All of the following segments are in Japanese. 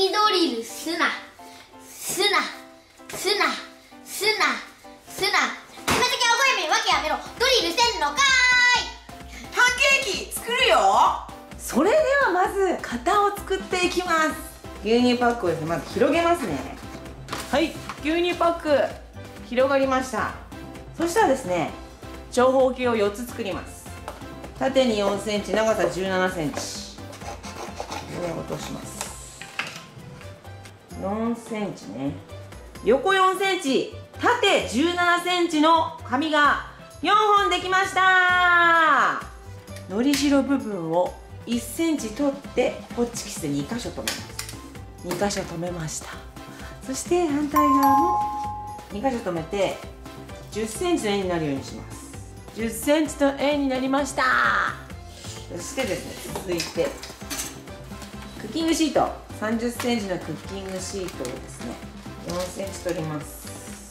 にドリルすなすなすなすなすな。つま先青声面わけやめろ。ドリルせんのかーい。 パンケーキ作るよ。それではまず型を作っていきます。牛乳パックをですね、まず広げますね。はい、牛乳パック広がりました。そしたらですね、長方形を4つ作ります。縦に4センチ、長さ17センチ。上落とします。4センチね。横4センチ、縦17センチの紙が4本できました。のりしろ部分を1センチ取ってホッチキスで2箇所留めます。2箇所留めました。そして反対側も2箇所留めて10センチの円になるようにします。10センチの円になりました。そしてですね、続いてクッキングシート、30センチのクッキングシートをですね、4センチ取ります。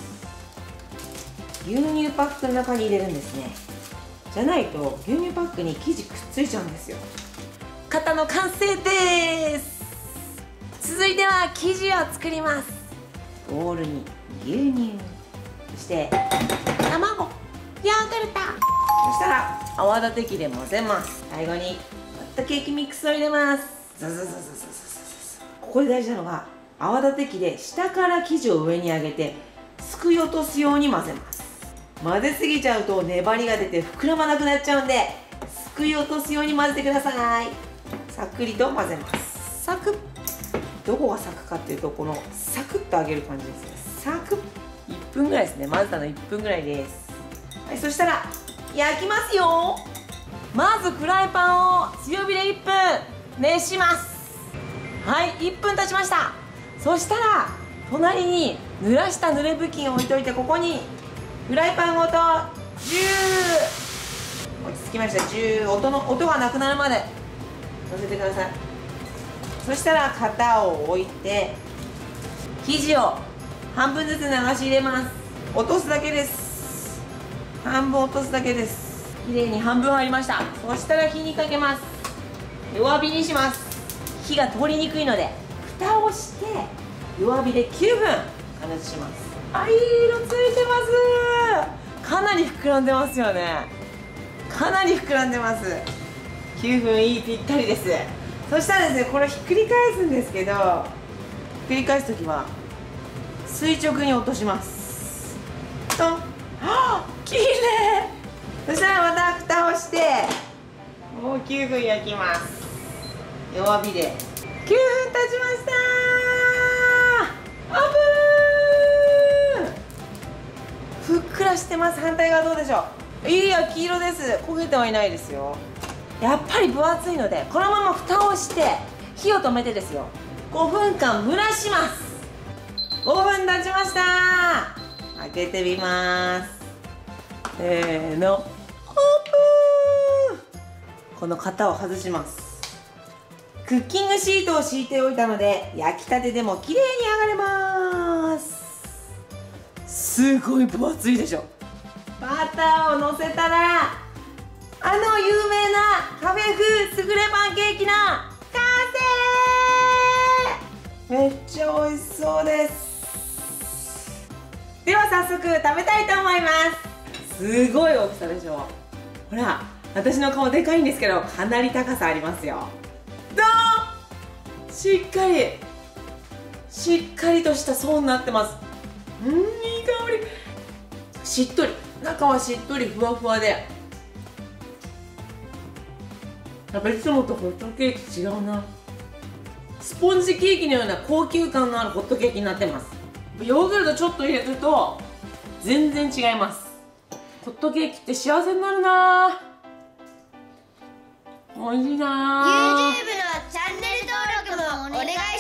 牛乳パックの中に入れるんですね。じゃないと牛乳パックに生地くっついちゃうんですよ。型の完成です。続いては生地を作ります。ボウルに牛乳、そして卵、ヨーグルト、そしたら泡立て器で混ぜます。最後にホットケーキミックスを入れます。ザザザザザザザザ。ここで大事なのが、泡立て器で下から生地を上に上げてすくい落とすように混ぜます。混ぜすぎちゃうと粘りが出て膨らまなくなっちゃうんで、すくい落とすように混ぜてください。さっくりと混ぜます。サクッ。どこがサクかっていうと、このサクッと揚げる感じですね。サクッ。1分ぐらいですね。混ぜたの1分ぐらいです。はい、そしたら焼きますよ。まずフライパンを強火で1分熱します。はい、1分経ちました。そしたら隣に濡らした濡れ布巾を置いといて、ここにフライパンごと10、落ち着きました。10、音がなくなるまで乗せてください。そしたら型を置いて生地を半分ずつ流し入れます。落とすだけです。半分落とすだけです。きれいに半分入りました。そしたら火にかけます。弱火にします。火が通りにくいので蓋をして弱火で9分加熱します。あ、いい色ついてます。かなり膨らんでますよね。かなり膨らんでます。9分いい、ぴったりです。そしたらですね、これひっくり返すんですけど、ひっくり返す時は垂直に落とします。トン。はあ、きれい。そしたらまた蓋をしてもう9分焼きます。弱火で9分経ちました。オープン。ふっくらしてます。反対側どうでしょう。いい焼き色です。焦げてはいないですよ。やっぱり分厚いので、このまま蓋をして火を止めてですよ、5分間蒸らします。5分経ちました。開けてみます。せーの、オープン。この型を外します。クッキングシートを敷いておいたので、焼きたてでも綺麗に揚がれます。すごい分厚いでしょ。バターをのせたら、あの有名なカフェ風スフレパンケーキの完成。めっちゃ美味しそうです。では早速食べたいと思います。すごい大きさでしょ。ほら、私の顔でかいんですけど、かなり高さありますよ。どう？しっかりとした層になってます。いい香り。しっとり、中はしっとりふわふわで、やっぱりいつもとホットケーキ違うな。スポンジケーキのような高級感のあるホットケーキになってます。ヨーグルトちょっと入れると全然違います。ホットケーキって幸せになるな。美味しいな。 YouTube のチャンネル登録もお願い